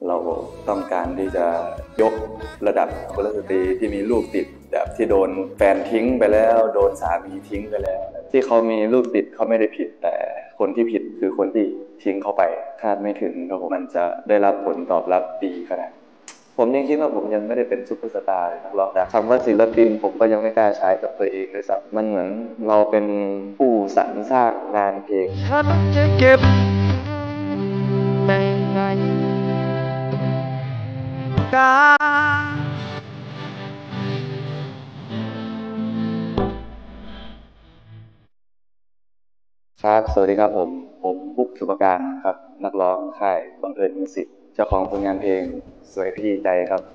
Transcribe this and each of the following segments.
เราต้องการที่จะยกระดับกุลสตรีที่มีลูกติดแบบที่โดนแฟนทิ้งไปแล้วโดนสามีทิ้งไปแล้วที่เขามีลูกติดเขาไม่ได้ผิดแต่คนที่ผิดคือคนที่ทิ้งเขาไปคาดไม่ถึงครับมันจะได้รับผลตอบรับดีขนาดผมยังคิดว่าผมยังไม่ได้เป็นซุปเปอร์สตาร์เลยนักร้องแต่คำว่าศิลปินผมก็ยังไม่กล้าใช้กับตัวเองเลยสักมันเหมือนเราเป็นผู้สรรสร้างงานเพลงฉันจะเก็บในไงกาครับสวัสดีครับผมพุกสุภการครับนักร้องค่ายบังเอิญมิวสิกเจ้าของผลงานเพลงสวยพี่ใจครับ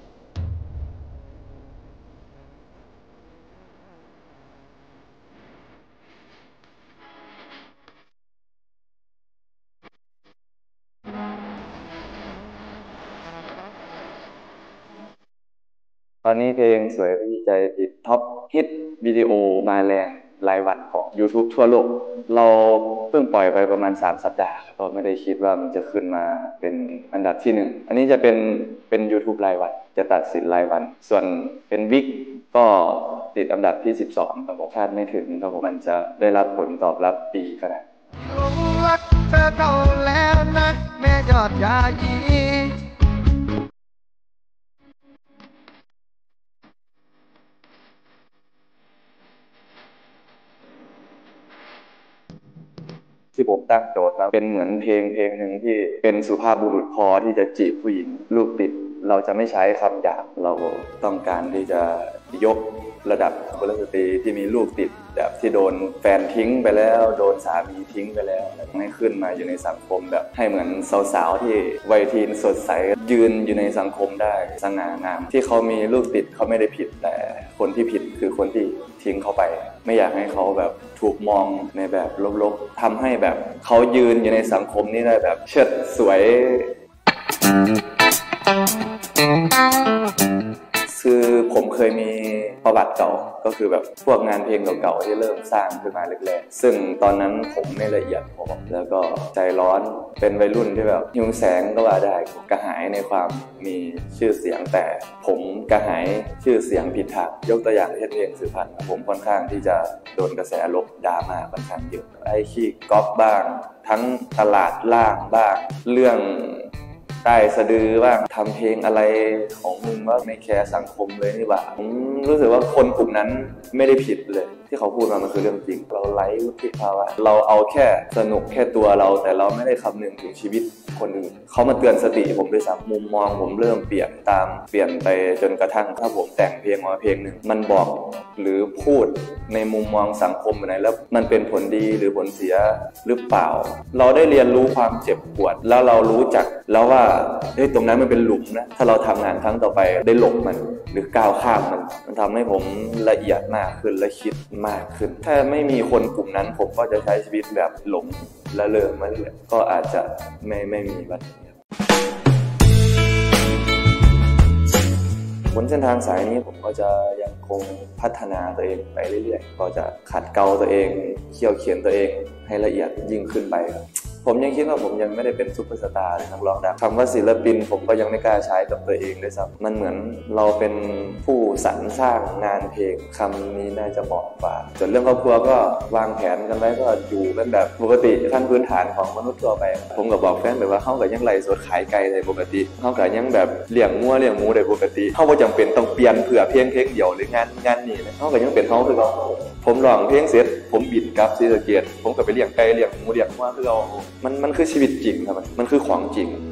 ตอนนี้เพลงสวยพี่ใจติดท็อปฮิตวิดีโอมาแรงรายวันของ YouTube ทั่วโลกเราเพิ่งปล่อยไปประมาณ3สัปดาห์ก็ไม่ได้คิดว่ามันจะขึ้นมาเป็นอันดับที่1อันนี้จะเป็น YouTube รายวันจะตัดสินรายวันส่วนเป็นวิกก็ติดอันดับที่12ครับผมคาดไม่ถึงครับผมมันจะได้รับผลตอบรับดีขนาดรักเธอเก่าแล้วนะแม่ยอดยายีที่ผมตั้งโจทย์มาเป็นเหมือนเพลงหนึ่งที่เป็นสุภาพบุรุษพอที่จะจีบผู้หญิงลูกติดเราจะไม่ใช้คำหยาบเราต้องการที่จะยกระดับกุลสตรีที่มีลูกติดแบบที่โดนแฟนทิ้งไปแล้วโดนสามีทิ้งไปแล้วให้ขึ้นมาอยู่ในสังคมแบบให้เหมือนสาวๆที่วัยทีนสดใสยืนอยู่ในสังคมได้สง่างามที่เขามีลูกติดเขาไม่ได้ผิดแต่คนที่ผิดคือคนที่ทิ้งเขาไปไม่อยากให้เขาแบบถูกมองในแบบลบๆทำให้แบบเขายืนอยู่ในสังคมนี้ได้แบบเชิดสวยคือผมเคยมีประวัติเก่าก็คือแบบพวกงานเพลงเก่าๆที่เริ่มสร้างขึ้นมาแรกๆซึ่งตอนนั้นผมไม่ละเอียดพอแล้วก็ใจร้อนเป็นวัยรุ่นที่แบบหิวแสงก็ว่าได้กระหายในความมีชื่อเสียงแต่ผมกระหายชื่อเสียงผิดทางยกตัวอย่างเช่นเพลงสื่อพันธุ์ผมค่อนข้างที่จะโดนกระแสลบดราม่าค่อนข้างเยอะไอ้ขี้ก๊อปบ้างทั้งตลาดล่างบ้างเรื่องใต้สะดือบ้างทำเพลงอะไรของมึงว่าไม่แคร์สังคมเลยนี่บ่าผมรู้สึกว่าคนกลุ่มนั้นไม่ได้ผิดเลยที่เขาพูดมามันคือเรื่องจริงเราไร้วุฒิภาวะเราเอาแค่สนุกแค่ตัวเราแต่เราไม่ได้คำนึงถึงชีวิตคนอื่นเขามาเตือนสติผมด้วยซ้ำมุมมองผมเริ่มเปลี่ยนไปจนกระทั่งถ้าผมแต่งเพลงมาเพลงหนึ่งมันบอกหรือพูดในมุมมองสังคมไหนแล้วมันเป็นผลดีหรือผลเสียหรือเปล่าเราได้เรียนรู้ความเจ็บปวดแล้วเรารู้จักแล้วว่าตรงนั้นมันเป็นหลุมนะถ้าเราทำงานครั้งต่อไปได้หลบมันหรือก้าวข้ามมันทำให้ผมละเอียดมากขึ้นและคิดมากขึ้นถ้าไม่มีคนกลุ่มนั้นผมก็จะใช้ชีวิตแบบหลงและเลิกมาเรื่อยก็อาจจะไม่มีวันนี้บนเส้นทางสายนี้ผมก็จะยังคงพัฒนาตัวเองไปเรื่อยๆก็จะขัดเกลาตัวเองเขี่ยวเขียนตัวเองให้ละเอียดยิ่งขึ้นไปครับผมยังคิดว่าผมยังไม่ได้เป็นซุปเปอร์สตาร์เลยนักร้องดังคำว่าศิลปินผมก็ยังไม่กล้าใช้กับตัวเองด้วยซ้ำมันเหมือนเราเป็นผู้สรรสร้างงานเพลงคำนี้น่าจะเหมาะกว่าส่วนเรื่องครอบครัวก็วางแผนกันไว้ก็อยู่กันแบบปกติขั้นพื้นฐานของมนุษย์ทั่วไปผมก็บอกแฟนไปว่าเขาก็ยังไล่สดขายไก่ได้ปกติเขาก็ยังแบบเลี้ยงงัวเลี้ยงหมูได้ปกติเขาไม่จำเป็นต้องเปลี่ยนเพื่อเพลงเดียวหรืองานนี้เลยเขาก็ยังเป็นเขาคือเราผมร้องเพลงเสร็จผมบินกลับศรีสะเกษผมก็ไปเลี้ยงไก่เลี้ยงหมูเลี้ยงงัวคือเรามันคือชีวิตจริงครับมันคือของจริง